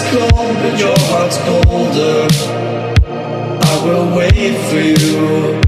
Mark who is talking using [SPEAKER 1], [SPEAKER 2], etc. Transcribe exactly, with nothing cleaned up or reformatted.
[SPEAKER 1] cold, but your heart's colder. I will wait for you.